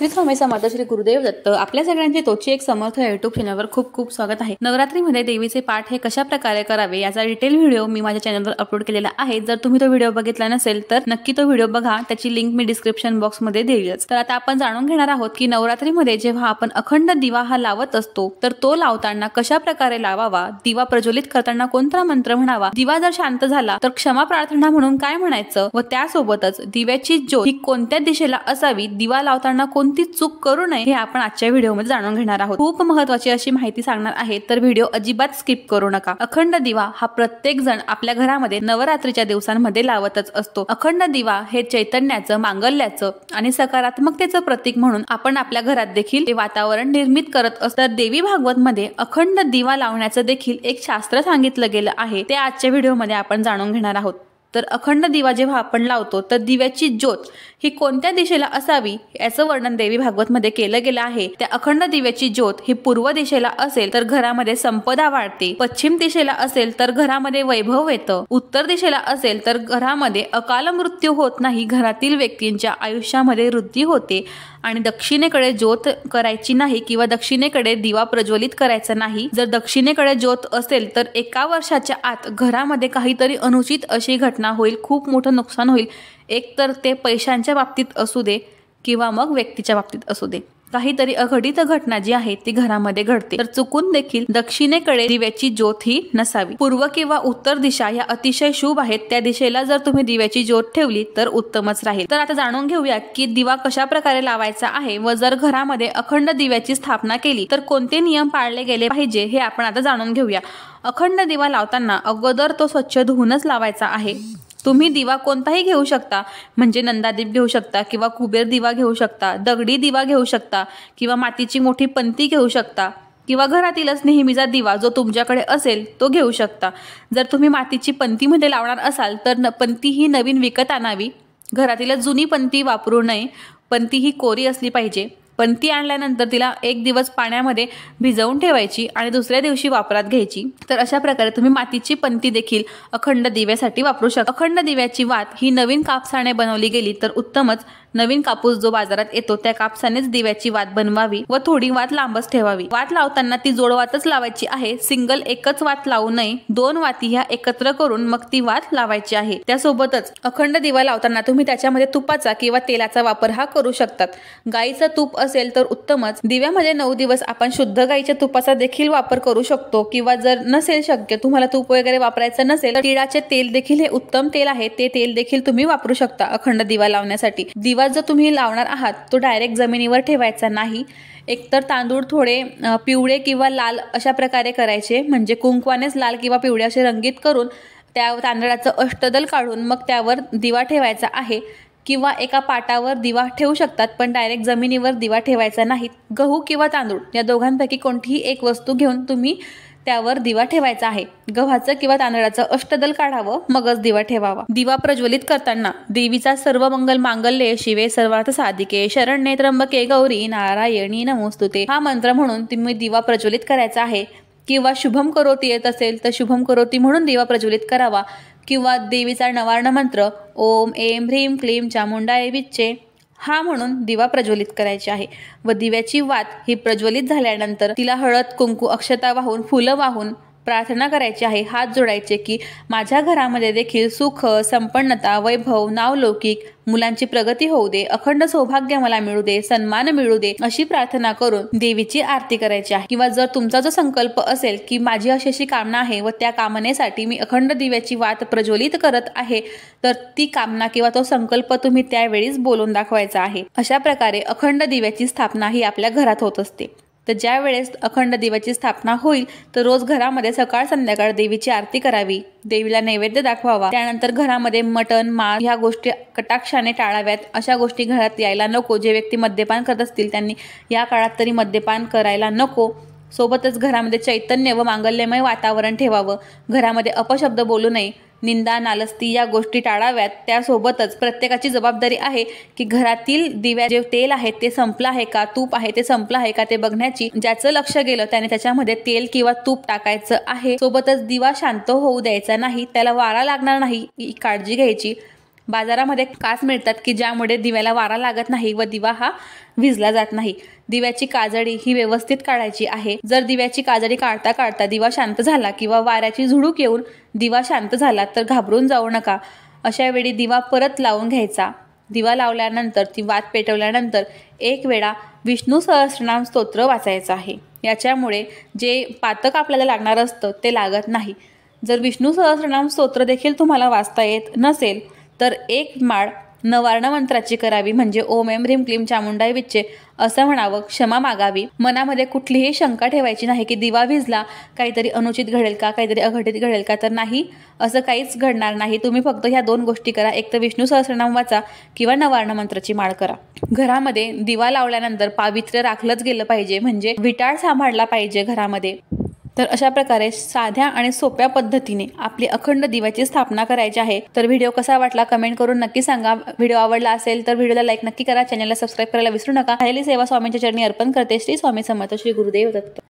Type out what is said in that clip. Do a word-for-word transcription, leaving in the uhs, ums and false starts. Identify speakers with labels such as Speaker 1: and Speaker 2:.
Speaker 1: श्री स्वामी समर्थ श्री गुरुदेव दत्त आपल्या सगळ्यांचे तोची एक समर्थ युट्यूब चॅनलवर खूप खूप स्वागत आहे। नवरात्रीमध्ये देवीचे पाठ हे कशा प्रकारे करावे याचा डिटेल व्हिडिओ मी माझ्या चॅनलवर अपलोड केलेला आहे। जर तुम्ही तो व्हिडिओ बघितला नसेल तर नक्की तो व्हिडिओ बघा, त्याची लिंक मी डिस्क्रिप्शन बॉक्स मध्ये देईलच। तर आता आपण जाणून घेणार आहोत की नवरात्रीमध्ये जेव्हा आपण अखंड दिवा हा लावत असतो तर तो लावताना कशा प्रकारे लावावा, दिवा प्रज्वलित करताना कोणता मंत्र म्हणावा, दिवा जर शांत झाला तर क्षमा प्रार्थना म्हणून काय म्हणायचं व त्यासोबतच दिव्याची ज्योत ही कोणत्या दिशेला असावी, दिवा लावताना कोणती चूक करू नये हे आपण आजच्या व्हिडिओमध्ये जाणून घेणार आहोत। खूप महत्त्वाची अशी माहिती सांगणार आहे, तर व्हिडिओ अजिबात स्किप करू नका। अखंड दिवा हा प्रत्येक जण आपल्या घरामध्ये नवरात्रीच्या दिवसांमध्ये लावतच असतो। अखंड दिवा हे चैतन्याचं, मांगल्याचं आणि सकारात्मकतेचं प्रतीक म्हणून आपण आपल्या घरात देखील ते वातावरण निर्मित करत असतो। देवी भागवत मध्ये अखंड दिवा लावण्याचं देखील एक शास्त्र सांगितलं गेलं आहे, ते आजच्या व्हिडिओमध्ये आपण जाणून घेणार आहोत। तर अखंड दिवा जेव्हा आपण लावतो तर दिव्याची ज्योत ही कोणत्या दिशेला असावी याचं वर्णन देवी भागवत मध्ये केलं गेलं आहे। त्या अखंड दिव्याची ज्योत ही पूर्व दिशेला असेल तर घरामध्ये संपदा वाढते, पश्चिम दिशेला असेल तर घरामध्ये वैभव येतं, उत्तर दिशेला असेल तर घरामध्ये अकाल मृत्यू होत नाही, घरातील व्यक्तींच्या आयुष्यामध्ये वृद्धी होते आणि दक्षिणेकडे ज्योत करायची नाही किंवा दक्षिणेकडे दिवा प्रज्वलित करायचा नाही। जर दक्षिणेकडे ज्योत असेल तर एका वर्षाच्या आत घरामध्ये काहीतरी अनुचित अशी घटना होईल, खूप मोठं नुकसान होईल। एक तर ते पैशांच्या बाबतीत असू दे किंवा मग व्यक्तीच्या बाबतीत असू दे, काहीतरी अघटित घटना जी आहे ती घरामध्ये घडते। तर चुकून देखील दक्षिणेकडे दिव्याची ज्योत ही नसावी। पूर्व किंवा उत्तर दिशा या अतिशय शुभ आहेत, त्या दिशेला जर तुम्ही दिव्याची ज्योत ठेवली तर उत्तमच राहील। तर आता जाणून घेऊया की दिवा कशा प्रकारे लावायचा आहे व जर घरामध्ये अखंड दिव्याची स्थापना केली तर कोणते नियम पाळले गेले पाहिजे हे आपण आता जाणून घेऊया। अखंड दिवा लावताना अगोदर तो स्वच्छ धुवूनच लावायचा आहे। तुम्ही दिवा कोणताही घेऊ शकता, म्हणजे नंदादीप घेऊ शकता किंवा कुबेर दिवा घेऊ शकता, दगडी दिवा घेऊ शकता किंवा मातीची मोठी पंती घेऊ शकता किंवा घरातीलच नेहमीचा दिवा जो तुमच्याकडे असेल तो घेऊ शकता। जर तुम्ही मातीची पंतीमध्ये लावणार असाल तर पंती ही नवीन विकत आणावी, घरातीलच जुनी पंती वापरू नये। पंती ही कोरी असली पाहिजे। पंती आणल्यानंतर तिला एक दिवस पाण्यामध्ये भिजवून ठेवायची आणि दुसऱ्या दिवशी वापरात घ्यायची। तर अशा प्रकारे तुम्ही मातीची पंती देखील अखंड दिव्यासाठी वापरू शकता। अखंड दिव्याची वात ही नवीन कापसाने बनवली गेली तर उत्तमच। नवीन कापूस जो बाजारात येतो त्या कापसानेच दिव्याची वात बनवावी व थोडी वात लांबच ठेवावी। वात लावताना ती जोडवातच लावायची आहे, सिंगल एकच वात लावू नये। दोन वाती ह्या एकत्र करून मग ती वात लावायची आहे। त्यासोबतच अखंड दिवा लावताना तुम्ही त्याच्यामध्ये तुपाचा किंवा तेलाचा वापर हा करू शकतात। गाईचं तूप असेल तर उत्तमच। दिव्यामध्ये नऊ दिवस आपण शुद्ध गाईच्या तुपाचा देखील वापर करू शकतो किंवा जर नसेल शक्य, तुम्हाला तूप वगैरे वापरायचं नसेल तर तिळाचे तेल देखील हे उत्तम तेल आहे, ते तेल देखील तुम्ही वापरू शकता अखंड दिवा लावण्यासाठी। दिवा जो तुम्ही लावणार आहात तो डायरेक्ट जमिनीवर ठेवायचा नाही। एकतर तांदूळ थोडे पिवळे किंवा लाल अशा प्रकारे करायचे, म्हणजे कुंकवानेच लाल किंवा पिवळे असे रंगीत करून त्या तांदळाचं अष्टदल काढून मग त्यावर दिवा ठेवायचा आहे किंवा एका पाटावर दिवा ठेवू शकतात, पण डायरेक्ट जमिनीवर दिवा ठेवायचा नाही। गहू किंवा तांदूळ या दोघांपैकी कोणतीही एक वस्तू घेऊन तुम्ही त्यावर दिवा ठेवायचा आहे। गव्हाचं किंवा तांदळाचं अष्टदल काढावं, मगच दिवा ठेवावा। दिवा प्रज्वलित करताना देवीचा सर्व मंगल मांगल्ये शिवे सर्वार्थ साधिके शरण्ये त्र्यंबके गौरी नारायणी नमोस्तुते हा मंत्र म्हणून तुम्ही दिवा प्रज्वलित करायचा आहे। किंवा शुभम करोती येत असेल तर शुभम करोती म्हणून दिवा प्रज्वलित करावा किंवा देवीचा नवार्ण मंत्र ओम एम ह्रीम क्लीम चामुंडाय विच्चे हा म्हणून दिवा प्रज्वलित करायचे आहे। व दिव्याची वात ही प्रज्वलित झाल्यानंतर तिला हळद कुंकू अक्षता वाहून फुलं वाहून प्रार्थना करायची आहे। हात जोडायचे की माझ्या घरामध्ये देखील सुख, संपन्नता, वैभव, नावलौकिक, मुलांची प्रगती होऊ दे, अखंड सौभाग्य मला मिळू दे, सन्मान मिळू दे अशी प्रार्थना करून देवीची आरती करायची आहे। किंवा जर तुमचा जो संकल्प असेल की माझी अशी अशी कामना आहे व त्या कामनेसाठी मी अखंड दिव्याची वात प्रज्वलित करत आहे, तर ती कामना किंवा तो संकल्प तुम्ही त्यावेळीच बोलून दाखवायचा आहे। अशा प्रकारे अखंड दिव्याची स्थापना ही आपल्या घरात होत असते। तर ज्या वेळेस अखंड दिव्याची स्थापना होईल तर रोज घरामध्ये सकाळ संध्याकाळ देवीची आरती करावी, देवीला नैवेद्य दाखवावा। त्यानंतर घरामध्ये मटण, मांस ह्या गोष्टी कटाक्षाने टाळाव्यात। अशा गोष्टी घरात यायला नको। जे व्यक्ती मद्यपान करत असतील त्यांनी या काळात तरी मद्यपान करायला नको। सोबतच घरामध्ये चैतन्य व मांगल्यमय वातावरण ठेवावं। घरामध्ये अपशब्द बोलू नये, निंदा नालस्ती या गोष्टी टाळाव्यात। त्यासोबतच प्रत्येकाची जबाबदारी आहे की घरातील दिव्या जे तेल आहे ते संपलं आहे का, तूप आहे ते संपलं आहे का ते बघण्याची। ज्याचं लक्ष गेलं त्याने त्याच्यामध्ये तेल किंवा तूप टाकायचं आहे। सोबतच दिवा शांत होऊ द्यायचा नाही, त्याला वारा लागणार नाही ही काळजी घ्यायची। बाजारामध्ये काच मिळतात की ज्यामुळे दिव्याला वारा लागत नाही व दिवा हा विझला जात नाही। दिव्याची काजळी ही व्यवस्थित काढायची आहे। जर दिव्याची काजळी काढता काढता दिवा शांत झाला किंवा वाऱ्याची झुळूक येऊन दिवा शांत झाला तर घाबरून जाऊ नका। अशा वेळी दिवा परत लावून घ्यायचा। दिवा लावल्यानंतर ती वात पेटवल्यानंतर एक वेळा विष्णू सहस्त्रनाम स्तोत्र वाचायचं आहे। याच्यामुळे जे पातक आपल्याला लागणार असतं ते लागत नाही। जर विष्णू सहस्त्रनाम स्तोत्र देखील तुम्हाला वाचता येत नसेल तर एक माळ नवार्ण मंत्राची करावी, म्हणजे ओम एम ह्रीम क्लीम चामुंडाय विच्चे असं म्हणावं, क्षमा मागावी। मनामध्ये कुठलीही शंका ठेवायची नाही की दिवा विझला काहीतरी अनुचित घडेल का, काहीतरी अघटित घडेल का, तर नाही, असं काहीच घडणार नाही। तुम्ही फक्त ह्या दोन गोष्टी करा, एक तर विष्णू सहस्त्रनाम वाचा किंवा नवार्ण मंत्राची माळ करा। घरामध्ये दिवा लावल्यानंतर पावित्र्य राखलंच गेलं पाहिजे, म्हणजे विटाळ सांभाळला पाहिजे घरामध्ये। तर अशा प्रकारे साध्या आणि सोप्या पद्धतीने आपली अखंड दिव्याची स्थापना करायची आहे। तर व्हिडिओ कसा वाटला कमेंट करून नक्की सांगा। व्हिडिओ आवडला असेल तर व्हिडिओला लाईक नक्की करा, चॅनलला सबस्क्राईब करायला विसरू नका। राहिलेली सेवा स्वामींच्या चरणी अर्पण करते। श्री स्वामी समर्थ, श्री गुरुदेव दत्त।